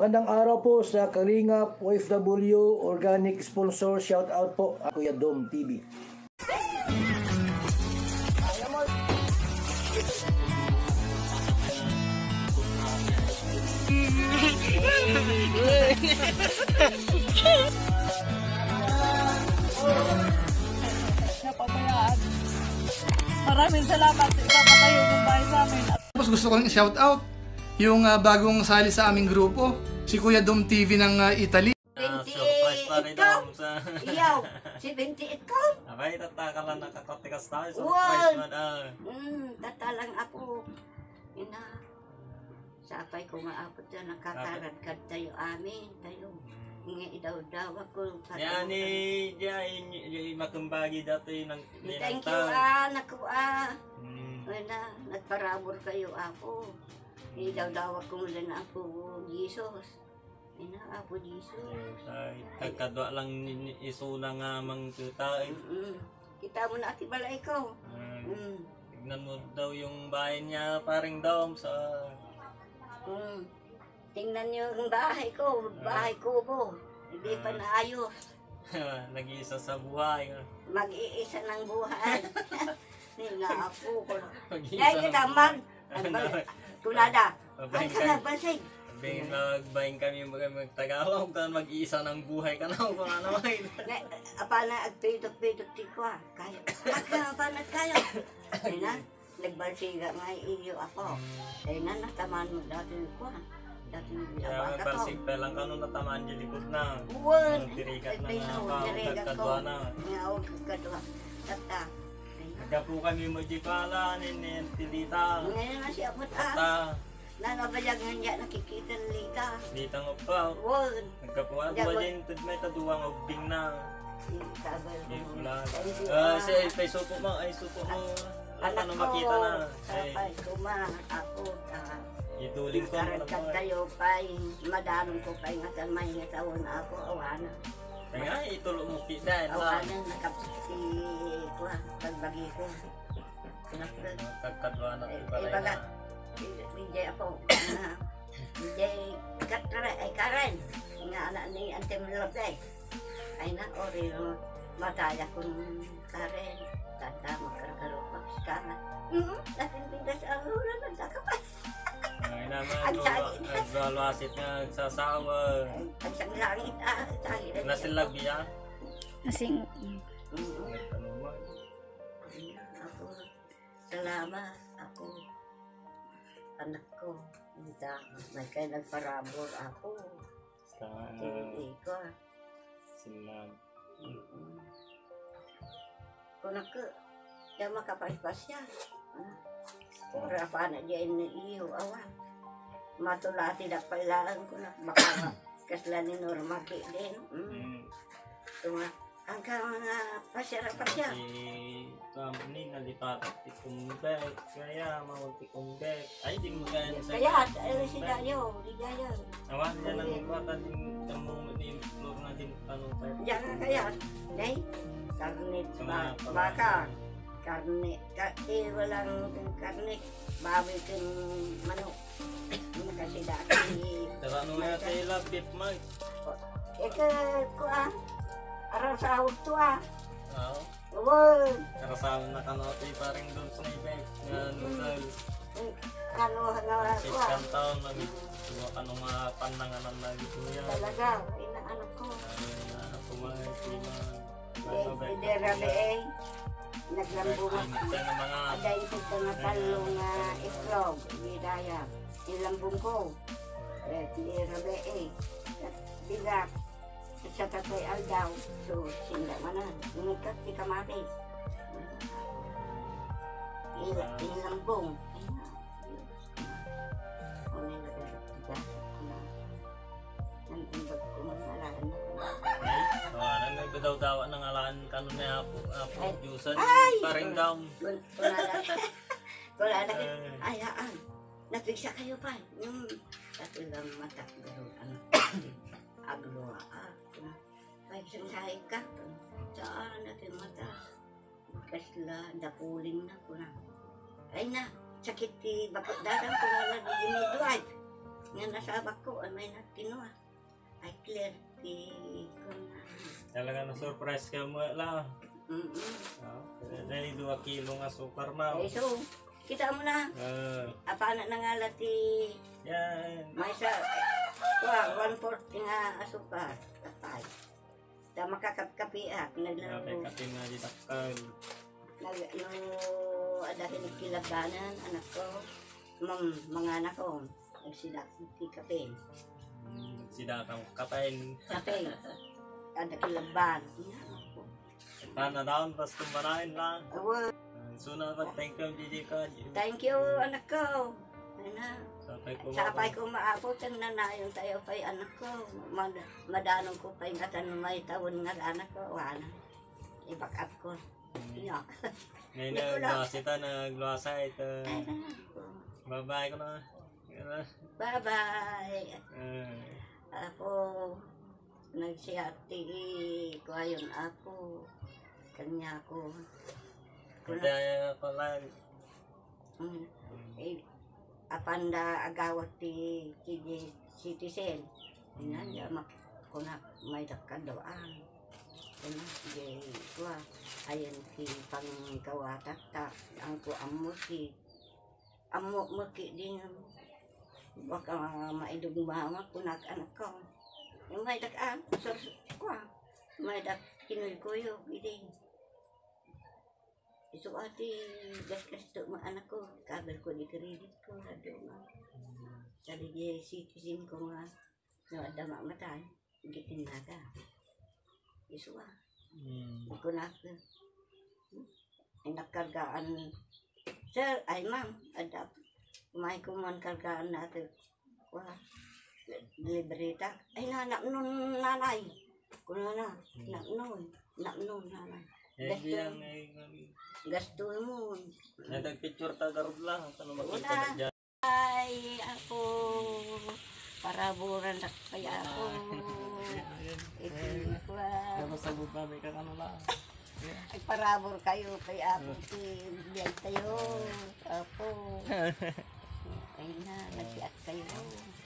Magandang araw po sa Kalingap OFW Organic Sponsor. Shout out po Kuya Dom TV. Napabayaan. Maraming salamat. Ipapatayo ng bahay sa amin. Tapos gusto ko rin i-shout out yung bagong sali sa aming grupo, si Kuya Dom TV ng Italy. Surprise pa rin daw sa... Iyaw, 78 ka? Abay, tatakalan nakakatikas tayo. Surprise man daw. Tatalang ako. Ina, sapay ko nga ako dyan, nakakaragkad tayo amin. Tayo, nga daw ako. Yan ni makumbagi dati ng Thank you, naku Wala, nagparabor kayo ako. Daw ako mula na ako, Jesus. Ina, ako, Jesus. Kagkadwa lang isuna nga mang kita. Kita mo na ati bala ikaw. Tignan mo daw yung bahay niya, paring Dom sa... Tingnan niyo yung bahay kubo. Hindi pa naayos. Nag-iisa sa buhay. Mag-iisa ng buhay. Nila ako ko. Mag-iisa Dahil kita man. Tulada. Ang ka nagbasig. Sabihin nagbahin kami mag-Tagalog, mag-iisa ng buhay ka na kung ano ay. Apa na agpidok-pidok ti ko Kaya. Panat kayo. Ay na. Nagbalsiga nga iyo ako. Ay na nataman mo dati ko Dati kaya magbalsig pa lang kano natamaan yung likod na. Uwan. Tirikat na nga. Kadwa na. Kadwa. Tata. Nagkapo kami magipala ni Tilita. Ngayon na siya po Nanabayag nga niya nakikita ng lita. Lita nga pa. Won. Nagkapuan ko din may taduwang ubing na. Ay supo mo. Ano makita na. Ay kuma ako. Iduling ko na naman. Kayo pa. Madanong ko pa nga sa may nga tawon ako. Awana. Kaya itulog mo kita. Awana nakapsi ko. Pagbagi ko. Kagkadwa na ibalay na. DJ ako. DJ Karen. Nga anak ni Ante Melode. Ay na, ori mataya kong Karen. Tata, magkaragaro pa ka na. Natintinda sa aluran, nagsakapas. Ay naman, nagwalwasit nga, nagsasawa. Ang sanglangit, Nasilag niya? Nasing. Ako, salamat. Ako, anak ko. May kayo nagparabor ako. Hindi ko. Silang. Kung ako, yung makapaspas siya. Para pa na dyan na iyo, awan. Matulati na pailaan ko na. Baka kasla ni Norma ki din. Tunga. Hanggang mga pasya. Ni nalipat at tikumbek. Kaya mawag tikumbek. Ay, di mo kaya sa... Kaya, si Dayo. Awan niya nang ipatan din tamong ni Flor na din tanong pa. Diyan nga kaya. Day, karne, baka. Karne, walang karne. Baboy kang manok. Kasi dati. Tara nung nga tayo lapit, Mike. Ika, araw sa hawag to Oo. Uwan. Karasawan na kanotoy paring doon sa ibig. Nga nusal. Ano, Sikang taon, nagituwa ka nung mga pananganan na gito yan. talaga, inaano ko. Ano kumain, Hindi rabi naglambunga. Aday ito nga talong itlog, bidaya. Ilambung ko. Hindi rabi Bigat. Sa tatay Aldaw, so sinda manan. Ngikat si Kamatis. Ilambong. Nagdaw-dawa ng alaan kanon na Apo Diyosan. Paring daw. Wala na kayo. Ayaan. Napigsa kayo pa. Yung katulang mata. Agloa. Ay, sansahin ka. Saan natin mata. Kasla, dapuling na ko na. Ay na, sakit ti bakit dadang ko na di midwife. Nga nasabak ko, ay may nagkinuha. Ay clear ko na. Talaga na surprise ka mo lang. Dahil 2 kilo nga sukar mo. Ay so, kita mo na. Apa na nangalati. Yan. May sa, 1/4 nga asukar. Kapay. Ta makakapkapi naglaro. Kape nga di takal. Ada kinikilabanan, anak ko. Mga anak ko. Nagsidak kape. Sida kang kapain. Kape. Ada kilaban. Paano daw, basta marahin lang. Awa. Sunod pag thank you, Gigi ka. Thank you, anak ko. Ay na. Sapay ko maabot ang nanayon tayo pa'y anak ko. Madanong ko pa'y ngatan may taon nga anak ko. Wala. I-back up ko. Iyak. Ngayon nagluwasita, nagluwasa ito. Ay na. Bye-bye ko na. Bye-bye. Ako, nagsiyati ko ayon ako. Kanya ko. Kaya ko lang. Apanda agawat ti citizen. Inanya mak kuna may dakadawaan. Kuna di kuha ayan ti pangkawatak ta ang ko amo mo ki din baka maidugma kunak anak ko. Yung may dakaan so kuha may dak kinoy koyo biding. Isu ati gas to mga anak ko, kabel ko di credit ko radio nga. Tadi dia citizen ko nga ada mak matay, gitin naga. Isu ko na nakargaan. Sir, ay ma'am, ada may kuman kargaan natin. Wah, libreta. Ay nanak nun nanay. Kuno na, nak nun nanay. Gasto mo. Nagpicture tagarod lang. Ano makita na dyan? Ay, ako. Paraburan na kaya ako. Dapat sabot na may kakano lang. Ay, parabor kayo kaya ako. Biyag tayo. Apo. Ay na, nagsiat kayo.